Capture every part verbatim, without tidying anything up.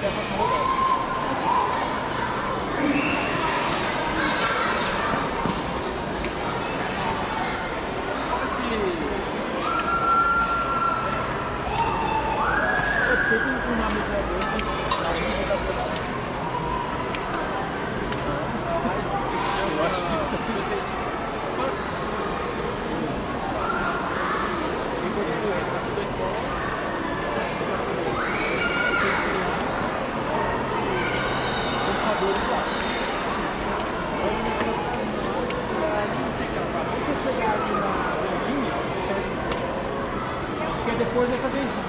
até a próxima rodada. Tem que filmar a mesa dele, eu acho que isso é porque depois dessa vendinha.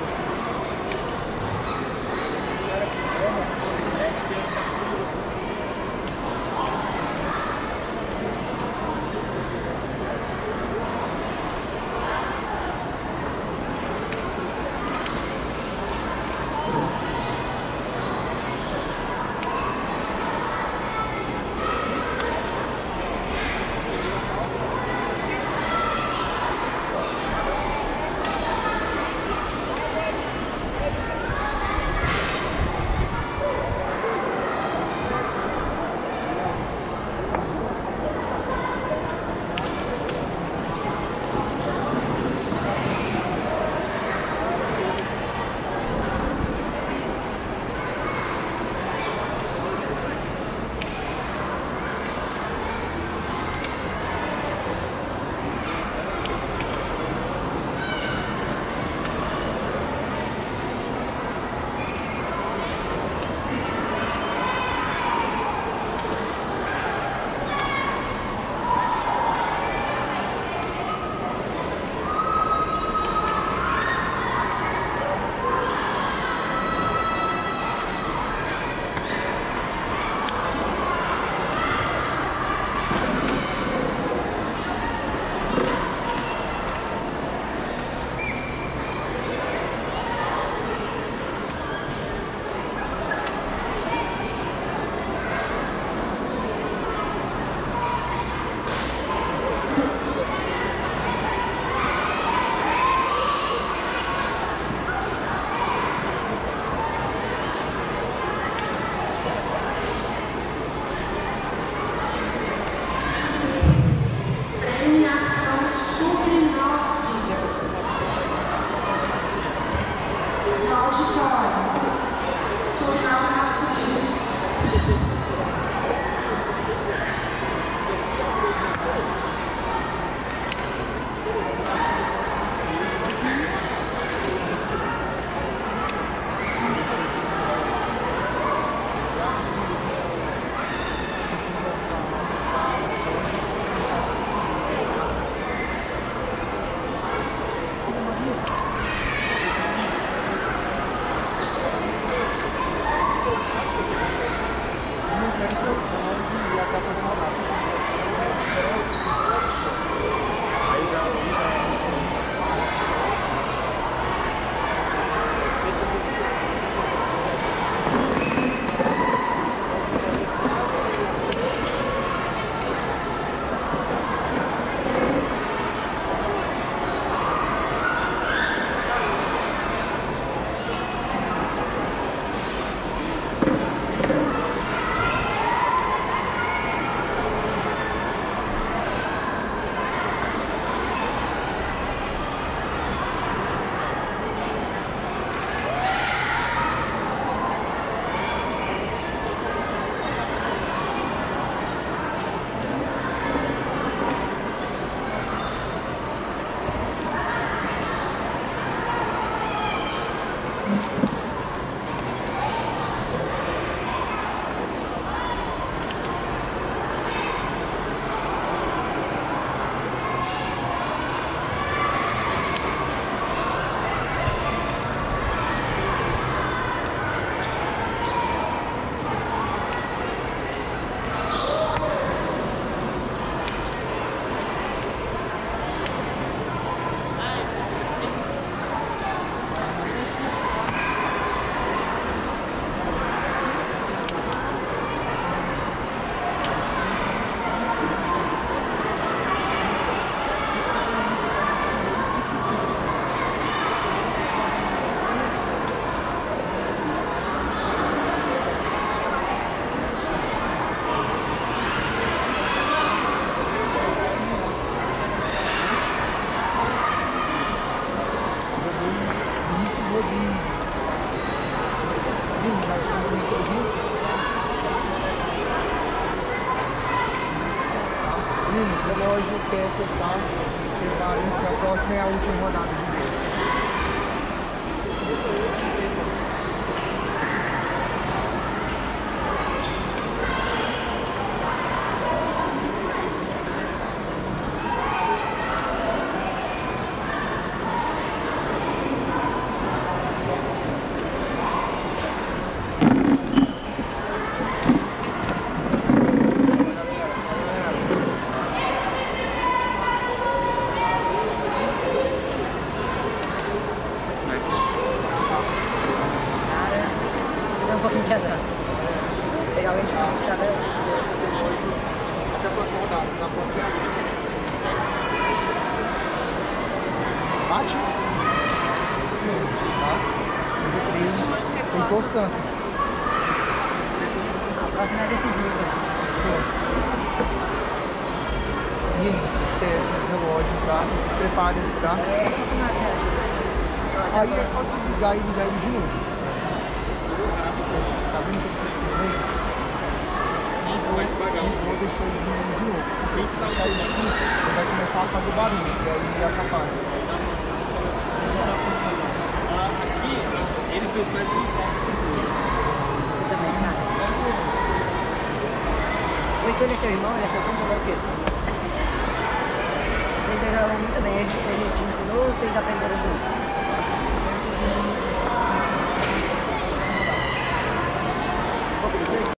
relógio, peças, tá? Preparem-se, a próxima é a última rodada de vez. Um pouquinho de atrás. Pegar o ente da estrada. Até a próxima rodada. Na próxima. Bate. Tá? Fazer três. Tem constante. A próxima é decisiva. Isso, peças, relógio, tá? Preparem-se, tá? É só com a Aí é só desligar e ligar ele de novo. Tá vendo que eu tô aí? Mais devagar. Vou deixar ele de novo. Bem salvo. Ele vai começar a fazer barulho, e aí ele atrapalha. Aqui, ele fez mais um foco. Você também, cara. O Heitor é seu irmão, ele é seu irmão, ou o quê? Vocês jogavam muito bem, ele, ele te ensinou ou vocês aprenderam juntos?